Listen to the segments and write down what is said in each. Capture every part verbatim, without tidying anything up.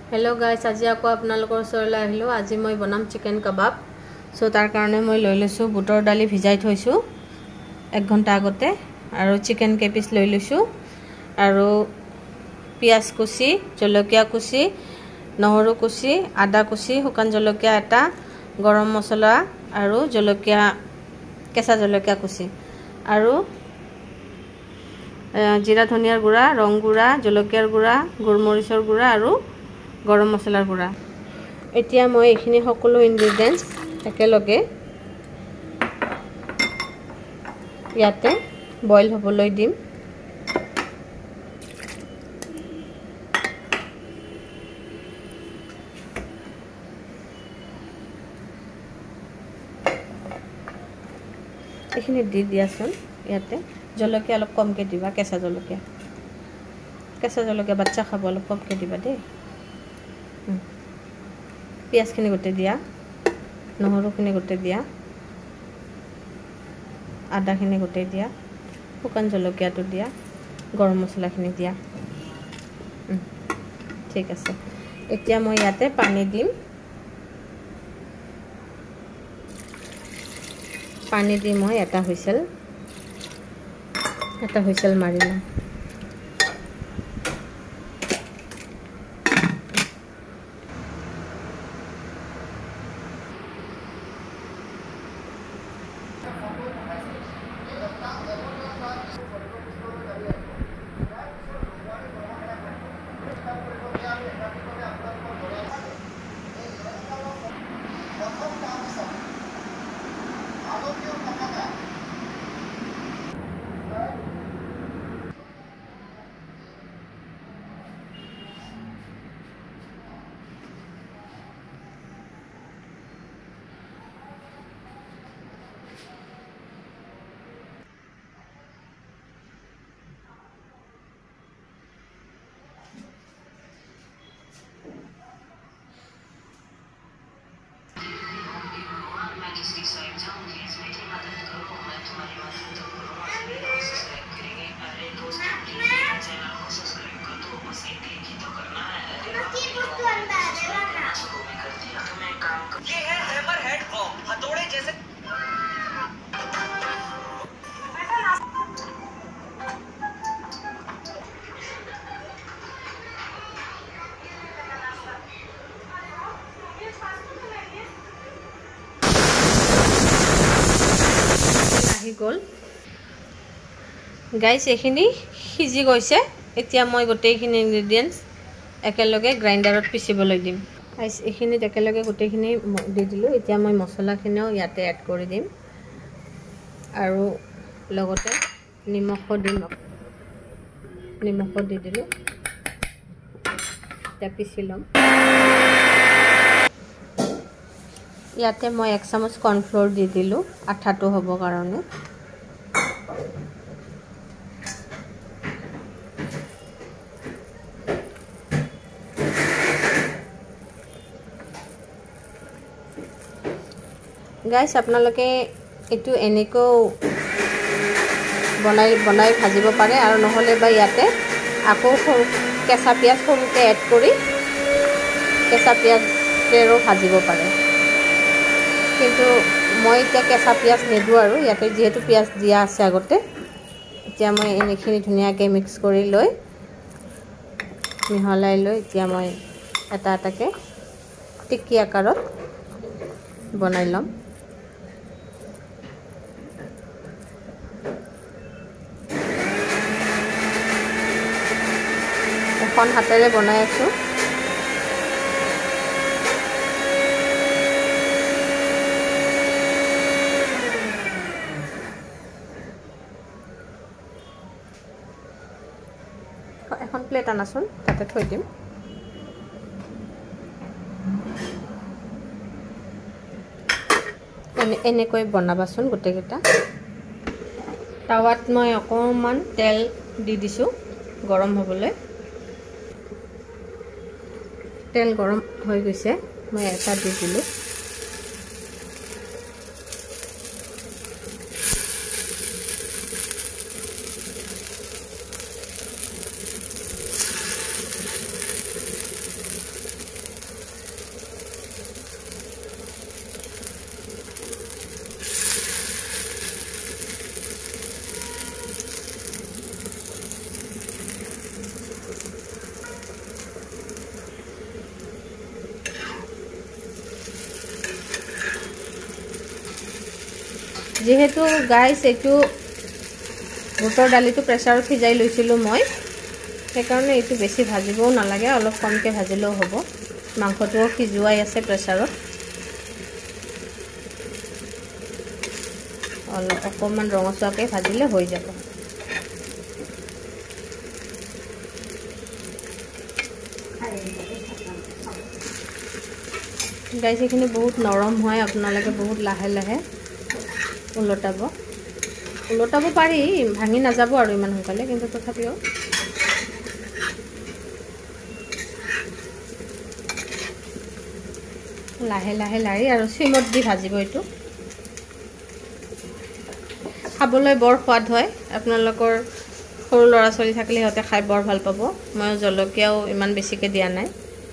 Hello guys, आज आको आपनालोকৰ ওচৰলৈ আহিলো। আজি মই বনাম চিকেন কাবাব। সো তাৰ কাৰণে মই লৈ লৈছো বুটৰ দালি ভিজাই থৈছো এক ঘণ্টা আগতে, আৰু চিকেন কেপিস লৈ লৈছো, আৰু পিয়াজ কুচি, জলকীয়া কুচি, নহৰু কুচি, আদা কুচি, শুকান জলকীয়া এটা, গৰম মছলা আৰু জলকীয়া কেঁচা জলকীয়া কুচি, আৰু জিৰা ধনিয়াৰ গুড়া, ৰং গুড়া, জলকীয়াৰ গুড়া, গোলমৰিচৰ গুড়া আৰু গৰম মছলাৰ গুড়া। এতিয়া মই এইখিনি সকলো ইনগ্ৰেডিয়েন্টস একেলগে ইয়াতে বইল হ'বলৈ দিম। এইখিনি দি দিয়াচোন। ইয়াতে জলকীয়া অলপ কমকৈ দিবা, কেঁচা জলকীয়া কেঁচা জলকীয়া বাচ্চা খাব, অলপ কমকৈ দিবা দেই। পিঁয়াজখিনি গোটেই দিয়া, নহৰুখিনি গোটেই দিয়া, আদাখিনি গোটেই দিয়া, শুকান জলকীয়াটো দিয়া, গৰম মছলাখিনি দিয়া। ঠিক আছে, এতিয়া মই ইয়াতে পানী দিম। পানী দি মই এটা হুইচেল এটা হুইচেল মাৰি লম। গ'ল গাইস, এইখিনি সিজি গৈছে। এতিয়া মই গোটেইখিনি ইনগ্ৰেডিয়েন্টস একেলগে গ্ৰাইণ্ডাৰত পিচিবলৈ দিম। গাইস, এইখিনিত একেলগে গোটেইখিনি দি দিলোঁ। এতিয়া মই মছলাখিনিও ইয়াতে এড কৰি দিম, আৰু লগতে নিমখো দিম। নিমখো দি দিলোঁ। এতিয়া পিচি ল'ম। ইয়াতে মই এক চামুচ কৰ্ণফ্লোৰ দি দিলোঁ আঠাটো হ'বৰ কাৰণে। গাইস, আপোনালোকে এইটো এনেকৈও বনাই বনাই ভাজিব পাৰে, আৰু নহ'লে বা ইয়াতে আকৌ সৰু কেঁচা পিঁয়াজ সৰুকৈ এড কৰি কেঁচা পিঁয়াজেৰেও ভাজিব পাৰে। কিন্তু মই এতিয়া কেঁচা পিঁয়াজ নিদিওঁ, আৰু ইয়াতে যিহেতু পিঁয়াজ দিয়া আছে আগতে। এতিয়া মই এইখিনি ধুনীয়াকৈ মিক্স কৰি লৈ মিহলাই লৈ এতিয়া মই এটা এটাকৈ টিকি আকাৰত বনাই ল'ম। এখন হাতেৰে বনাই আছোঁ। এখন প্লেট আনাচোন, তাতে থৈ দিম। এনে এনেকৈ বনাবাচোন গোটেইকেইটা। টাৱাত মই অকণমান তেল দি দিছোঁ গৰম হ'বলৈ। তেল গৰম হৈ গৈছে, মই এটা দি দিলোঁ। যেহেতু গাইছ এইটো বুটৰ দালিটো প্ৰেছাৰত সিজাই লৈছিলোঁ মই, সেইকাৰণে এইটো বেছি ভাজিবও নালাগে, অলপ কমকৈ ভাজিলেও হ'ব। মাংসটোও সিজুৱাই আছে প্ৰেছাৰত, অলপ অকণমান ৰঙচুৱাকৈ ভাজিলে হৈ যাব। গাইছ এইখিনি বহুত নৰম হয়, আপোনালোকে বহুত লাহে লাহে ওলটাব ওলটাব পাৰি, ভাঙি নাযাব আৰু ইমান সোনকালে, কিন্তু তথাপিও লাহে লাহে লাৰি আৰু চিমত দি ভাজিব। এইটো খাবলৈ বৰ সোৱাদ হয়, আপোনালোকৰ সৰু ল'ৰা ছোৱালী থাকিলে সিহঁতে খাই বৰ ভাল পাব। মই জলকীয়াও ইমান বেছিকৈ দিয়া নাই।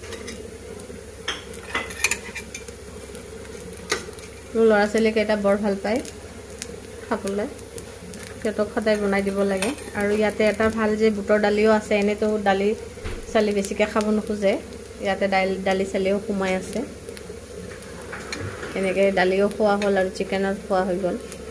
মোৰ ল'ৰা ছোৱালীকেইটা বৰ ভাল পায় খাবলৈ, সিহঁতক সদায় বনাই দিব লাগে। আৰু ইয়াতে এটা ভাল যে বুটৰ দালিও আছে, এনেতো দালি চালি বেছিকৈ খাব নোখোজে, ইয়াতে দালি দালি চালিও সোমাই আছে। এনেকৈ দালিও খোৱা হ'ল আৰু চিকেনত খোৱা হৈ গ'ল।